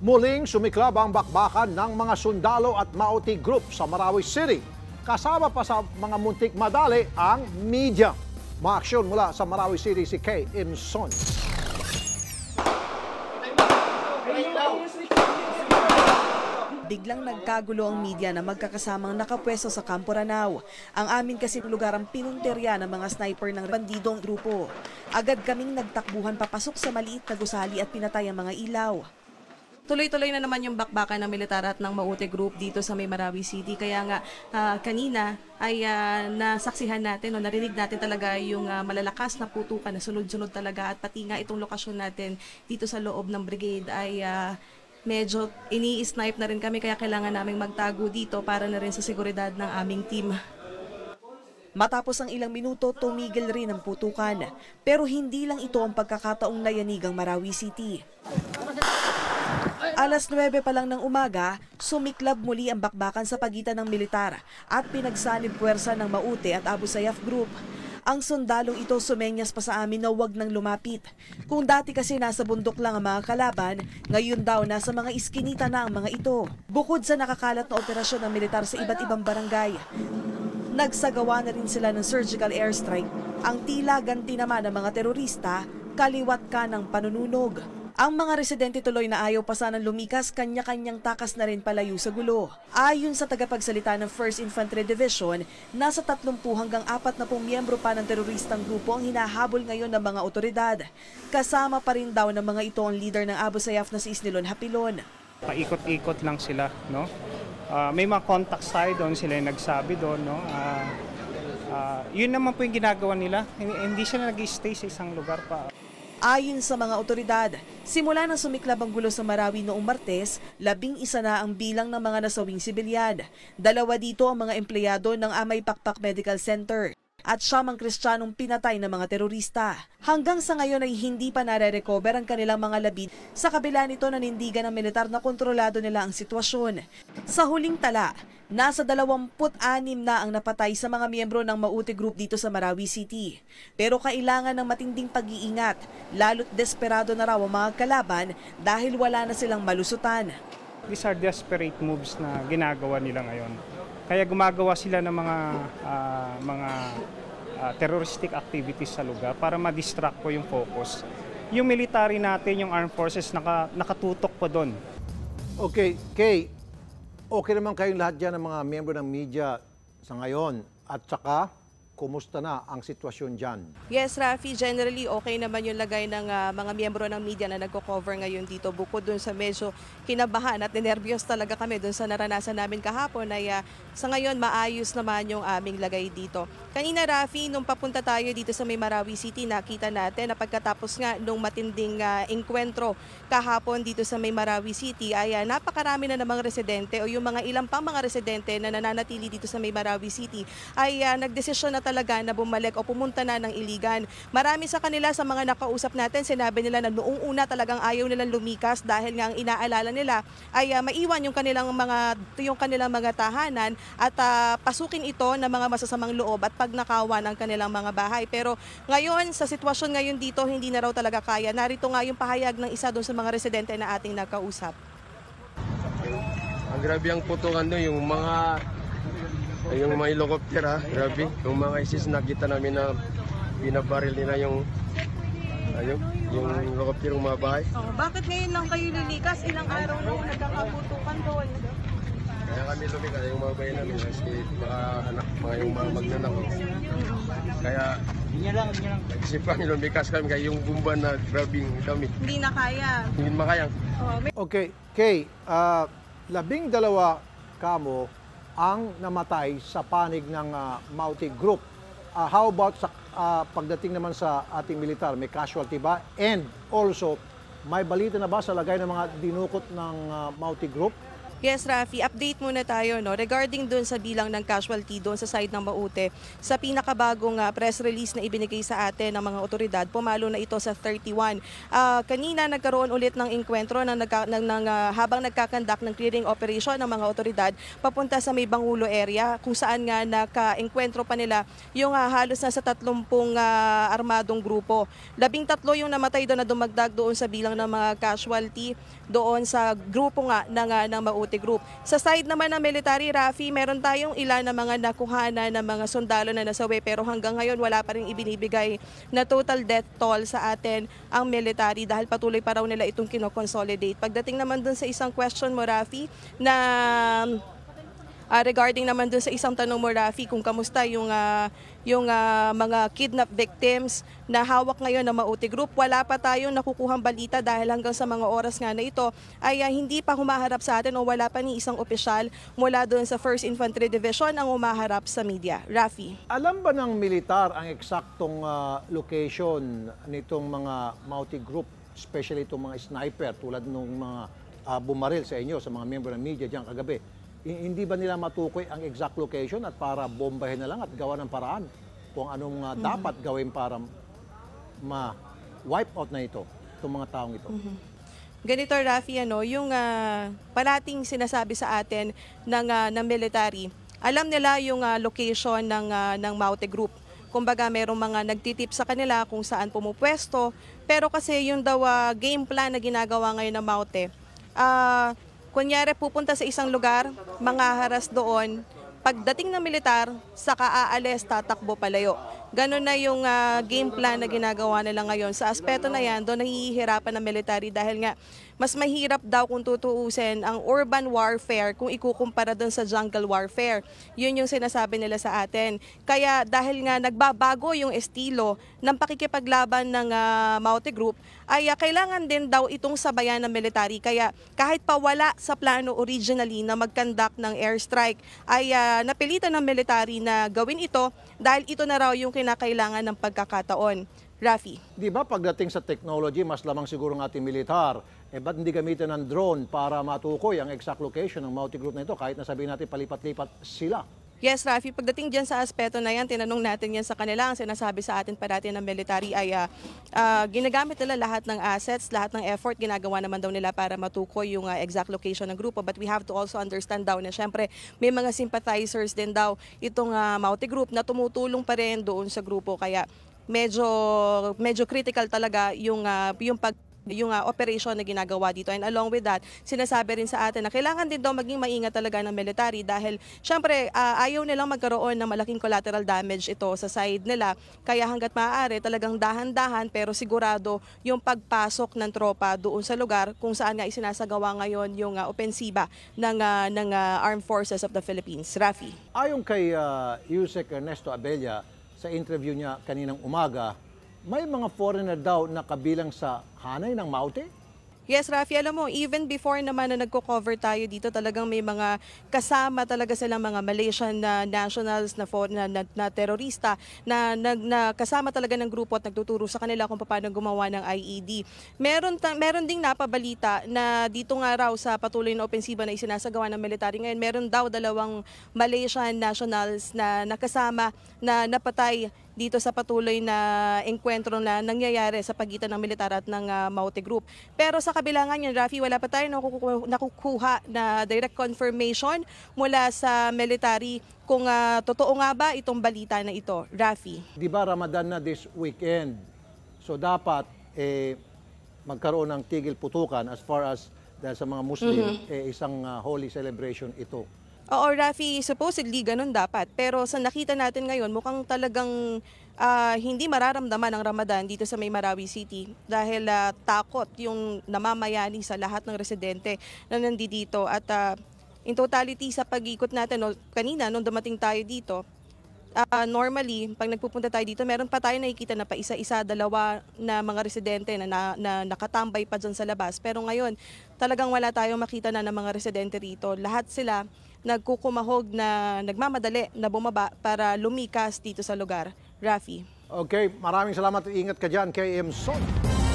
Muling sumiklab ang bakbakan ng mga sundalo at Mauti Group sa Marawi City. Kasama pa sa mga muntik madali ang media. Maaksyon mula sa Marawi City si Kay Imson. Biglang nagkagulo ang media na magkakasamang nakapwesto sa Campo Ranao. Ang amin kasing lugar ang pinunterya ng mga sniper ng bandidong grupo. Agad kaming nagtakbuhan papasok sa maliit na gusali at pinatay ang mga ilaw. Tuloy-tuloy na naman yung bakbakan ng militar at ng Mauti Group dito sa May Marawi City. Kaya nga kanina ay nasaksihan natin o narinig natin talaga yung malalakas na putukan na sunod-sunod talaga. At pati nga itong lokasyon natin dito sa loob ng brigade ay medyo ini-snipe na rin kami. Kaya kailangan naming magtago dito para na rin sa seguridad ng aming team. Matapos ang ilang minuto, tumigil rin ang putukan. Pero hindi lang ito ang pagkakataong nayanig ang Marawi City. Alas 9 pa lang ng umaga, sumiklab muli ang bakbakan sa pagitan ng militar at pinagsanib puwersa ng Mauti at Abu Sayyaf Group. Ang sundalong ito sumenyas pa sa amin na huwag nang lumapit. Kung dati kasi nasa bundok lang ang mga kalaban, ngayon daw nasa mga iskinita na ang mga ito. Bukod sa nakakalat na operasyon ng militar sa iba't ibang barangay, nagsagawa na rin sila ng surgical airstrike. Ang tila ganti naman ng mga terorista, kaliwat ka ng panununog. Ang mga residente tuloy na ayaw pa sanang lumikas, kanya-kanyang takas na rin palayo sa gulo. Ayon sa tagapagsalita ng 1st Infantry Division, nasa 30 hanggang 40 miyembro pa ng teroristang grupo ang hinahabol ngayon ng mga otoridad. Kasama pa rin daw ng mga ito ang leader ng Abu Sayyaf na si Isnilon Hapilon. Paikot-ikot lang sila, no? May mga contacts tayo doon, sila yung nagsabi doon, no? Yun naman po yung ginagawa nila. Hindi sila nag-stay sa isang lugar pa. Ayon sa mga otoridad, simula nang sumiklab ang gulo sa Marawi noong Martes, 11 na ang bilang ng mga nasawing sibilyan. 2 dito ang mga empleyado ng Amay Pakpak Medical Center at 9 Kristiyanong pinatay ng mga terorista. Hanggang sa ngayon ay hindi pa nare-recover ang kanilang mga labi. Sa kabila nito, nanindigan ng militar na kontrolado nila ang sitwasyon. Sa huling tala, nasa 26 na ang napatay sa mga miyembro ng Mauti Group dito sa Marawi City. Pero kailangan ng matinding pag-iingat, lalo't desperado na raw ang mga kalaban dahil wala na silang malusutan. These are desperate moves na ginagawa nila ngayon. Kaya gumagawa sila ng mga terroristic activities sa lugar para ma-distract po yung focus. Yung military natin, yung armed forces, nakatutok po doon. Okay, Kay, okay naman kayong lahat dyan ng mga miyembro ng media sa ngayon. At saka, kumusta na ang sitwasyon dyan? Yes, Rafi, generally okay naman yung lagay ng mga miyembro ng media na nagko-cover ngayon dito. Bukod dun sa medyo kinabahan at nervyos talaga kami dun sa naranasan namin kahapon ay sa ngayon maayos naman yung aming lagay dito. Kanina, Rafi, nung papunta tayo dito sa May Marawi City, nakita natin na pagkatapos nga nung matinding engkwentro kahapon dito sa May Marawi City ay napakarami na namang residente o yung mga ilang pang mga residente na nananatili dito sa May Marawi City ay nagdesisyon na talaga na bumalik o pumunta na ng Iligan. Marami sa kanila sa mga nakausap natin, sinabi nila na noong una talagang ayaw nilang lumikas dahil nga ang inaalala nila ay maiwan yung kanilang mga tahanan at pasukin ito ng mga masasamang loob at pagnakawan ng kanilang mga bahay. Pero ngayon, sa sitwasyon ngayon dito, hindi na raw talaga kaya. Narito nga yung pahayag ng isa doon sa mga residente na ating nakausap. Ang grabe ang putungan doon, yung mga helicopter, grabe. Yung mga ISIS, nakita namin na binabaril nila yung helicopter, yung mga bahay. Bakit ngayon lang kayo lilikas? Ilang araw na nagkakaputukan doon? Kaya kami lumikas, yung mga bahay namin, kasi baka yung mga magnanakaw. Kaya nag-isipan lumikas kami, kaya yung bumba na grabing kami. Hindi na kaya. Hindi makaya. Okay, Kay, 12 kamo ang namatay sa panig ng Mauti Group. How about sa pagdating naman sa ating militar? May casualty ba? And also, may balita na ba sa lagay ng mga dinukot ng Mauti Group? Yes, Rafi, update muna tayo no regarding doon sa bilang ng casualty doon sa side ng Maute. Sa pinakabagong press release na ibinigay sa atin ng mga otoridad, pumalo na ito sa 31. Kanina nagkaroon ulit ng engkwentro habang nagkakandak ng clearing operation ng mga otoridad papunta sa may Bangulo area kung saan nga naka-engkwentro pa nila yung halos nasa 30 armadong grupo. 13 yung namatay doon na dumagdag doon sa bilang ng mga casualty doon sa grupo nga ng Maute Group. Sa side naman ng military, Rafi, meron tayong ilan na mga nakuhana ng mga sundalo na nasawi pero hanggang ngayon wala pa rin ibinibigay na total death toll sa atin ang military dahil patuloy pa raw nila itong kinoconsolidate. Pagdating naman dun sa isang question mo, Rafi, na regarding naman dun sa isang tanong mo, Rafi, kung kamusta yung mga kidnap victims na hawak ngayon ng Maute Group, wala pa tayong nakukuhang balita dahil hanggang sa mga oras nga na ito ay hindi pa humaharap sa atin o wala pa ni isang opisyal mula doon sa 1st Infantry Division ang humaharap sa media. Rafi. Alam ba ng militar ang eksaktong location nitong mga Maute Group, especially itong mga sniper tulad ng mga bumaril sa inyo, sa mga miyembro ng media diyan kagabi? Hindi ba nila matukoy ang exact location at para bombahin na lang at gawa ng paraan kung anong dapat gawin para ma-wipe out na ito, itong mga taong ito? Ganito, Rafi, yung parating sinasabi sa atin ng military, alam nila yung location ng Maute Group. Kumbaga, merong mga nagtitip sa kanila kung saan pumupwesto, pero kasi yung daw game plan na ginagawa ngayon ng Maute, kunyari pupunta sa isang lugar, manghaharas doon, pagdating ng militar, saka aalis, tatakbo palayo. Ganon na yung game plan na ginagawa nila ngayon. Sa aspeto na yan, doon nahihirapan ng military dahil nga mas mahirap daw kung tutuusin ang urban warfare kung ikukumpara doon sa jungle warfare. Yun yung sinasabi nila sa atin. Kaya dahil nga nagbabago yung estilo ng pakikipaglaban ng Maute Group, ay kailangan din daw itong sabayan ng military. Kaya kahit pa wala sa plano originally na mag-conduct ng airstrike, ay napilitan ng military na gawin ito dahil ito na raw yung kinakailangan ng pagkakataon. Rafi. Di ba pagdating sa technology, mas lamang siguro ng ating militar, ba't hindi gamitin ng drone para matukoy ang exact location ng Maute Group na ito kahit na sabihin natin palipat-lipat sila? Yes, Rafi, pagdating dyan sa aspeto na yan, tinanong natin yan sa kanila. Ang sinasabi sa atin parati ng military ay ginagamit nila lahat ng assets, lahat ng effort, ginagawa naman daw nila para matukoy yung exact location ng grupo. But we have to also understand daw na syempre may mga sympathizers din daw itong Maute Group na tumutulong pa rin doon sa grupo. Kaya medyo critical talaga yung operation na ginagawa dito. And along with that, sinasabi rin sa atin na kailangan din daw maging maingat talaga ng military dahil syempre ayaw nilang magkaroon ng malaking collateral damage ito sa side nila. Kaya hanggat maaari talagang dahan-dahan pero sigurado yung pagpasok ng tropa doon sa lugar kung saan nga isinasagawa ngayon yung opensiba ng Armed Forces of the Philippines. Rafi. Ayon kay Yusek Ernesto Abella, sa interview niya kaninang umaga, may mga foreigner daw na kabilang sa hanay ng Maute? Yes, Rafi, alam mo, even before naman na nagko-cover tayo dito, talagang may mga kasama talaga silang mga Malaysian na nationals na terorista na kasama talaga ng grupo at nagtuturo sa kanila kung paano gumawa ng IED. Meron ding napabalita na dito nga raw sa patuloy na opensiba na isinasagawa ng military ngayon, meron daw 2 Malaysian nationals na nakasama na napatay dito sa patuloy na engkwentro na nangyayari sa pagitan ng militar at ng Maute Group. Pero sa kabilangan yan, Rafi, wala pa tayo nakukuha na direct confirmation mula sa military kung totoo nga ba itong balita na ito. Rafi. Di ba Ramadan na this weekend? So dapat magkaroon ng tigil putukan as far as dahil sa mga Muslim, isang holy celebration ito. Oo, Rafi, supposedly ganun dapat. Pero sa nakita natin ngayon, mukhang talagang hindi mararamdaman ang Ramadan dito sa May Marawi City dahil takot yung namamayani sa lahat ng residente na nandito. At in totality sa pag-ikot natin, kanina nung dumating tayo dito, normally, pag nagpupunta tayo dito, meron pa tayo nakikita na pa isa-isa, 2 na mga residente na nakatambay pa dyan sa labas. Pero ngayon, talagang wala tayong makita na ng mga residente rito. Lahat sila nagkukumahog na nagmamadali na bumaba para lumikas dito sa lugar. Rafi. Okay, maraming salamat at ingat ka dyan, KM Son.